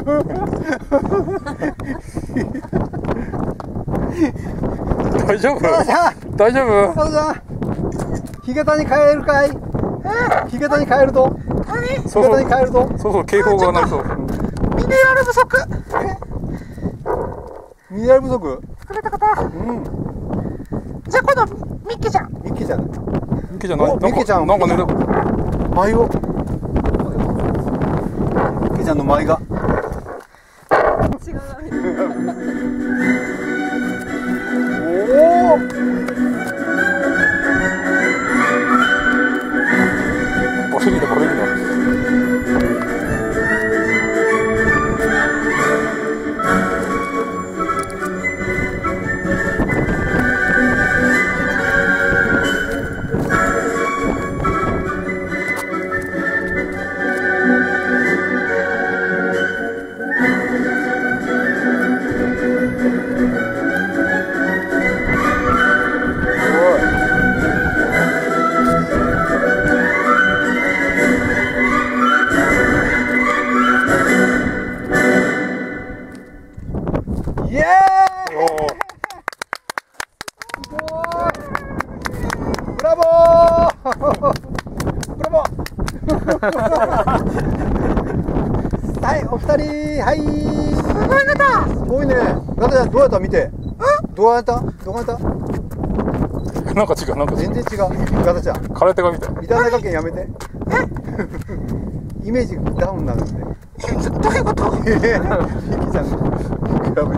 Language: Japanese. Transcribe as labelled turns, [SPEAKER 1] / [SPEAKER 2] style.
[SPEAKER 1] 大丈夫？大丈夫？
[SPEAKER 2] さとちゃん、干潟に帰るかい？干潟に帰ると？干潟に帰ると？
[SPEAKER 1] そうそう、警報が鳴りそう。
[SPEAKER 3] ミネラル不足。
[SPEAKER 2] ミネラル不足？
[SPEAKER 3] 疲れた方。うん。じゃあ今度ミッケちゃん。
[SPEAKER 2] ミッケちゃん。
[SPEAKER 1] ミッケちゃんない？
[SPEAKER 2] ミッケちゃん。
[SPEAKER 1] なんかね、
[SPEAKER 2] 舞を。ミッケちゃんの舞が。
[SPEAKER 3] 違うな。
[SPEAKER 2] おお。
[SPEAKER 1] バシリだバシリだ。
[SPEAKER 2] イエーイ！すごい！ブラボー！ブラボー！はい、お二人、はい。
[SPEAKER 3] すごいガタ。
[SPEAKER 2] すごいね。ガタちゃん、どうやった？見て。どうやった？どうやった？
[SPEAKER 1] なんか違う、なんか
[SPEAKER 2] 全然違う。ガタちゃん。
[SPEAKER 1] 空手が見た。
[SPEAKER 2] 見た目加減やめて。イメージダウンなんですね。
[SPEAKER 3] どういうこと？
[SPEAKER 2] ミキちゃん。